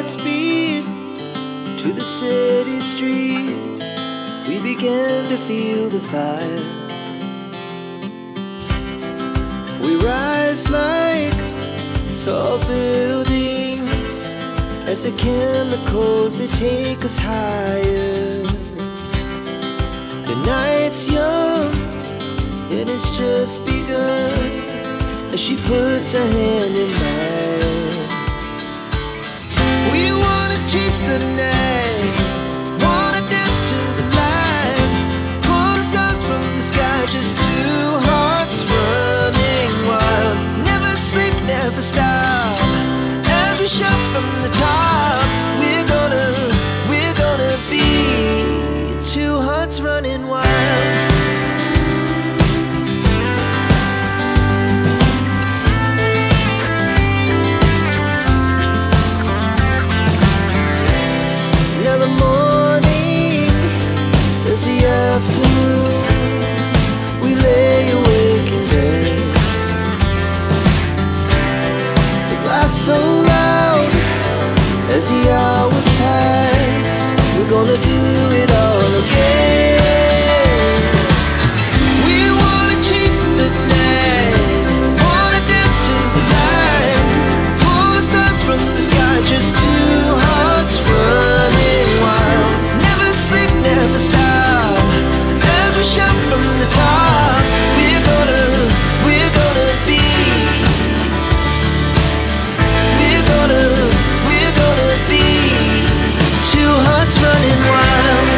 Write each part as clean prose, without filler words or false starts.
speed to the city streets. We began to feel the fire. We rise like tall buildings as the chemicals, they take us higher. The night's young and it's just begun as she puts her hand in mine. We wanna chase the night, wanna dance to the light, pull stars from the sky, just two hearts running wild. Never sleep, never stop, as we shout from the top. We're gonna be two hearts running wild. Afternoon, we lay awake in bed. The laugh so loud as the hours pass. We're gonna do it all again. We wanna chase the night, wanna dance to the light, pull stars from the sky, just two hearts running wild. Never sleep, never stop, shout from the top. We're gonna be, we're gonna be two hearts running wild.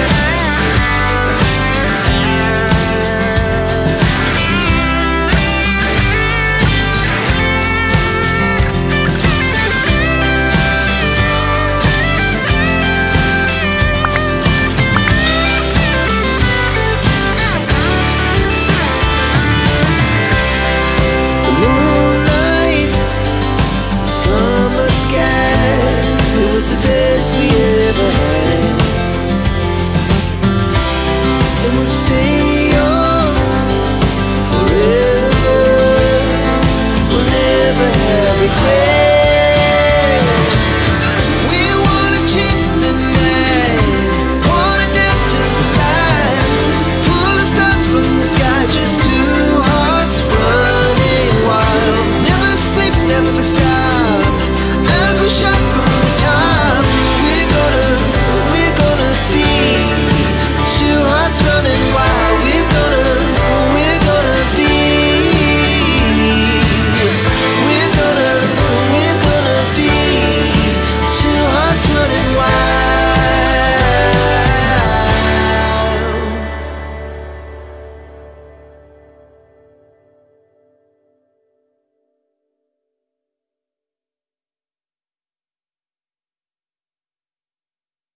The best we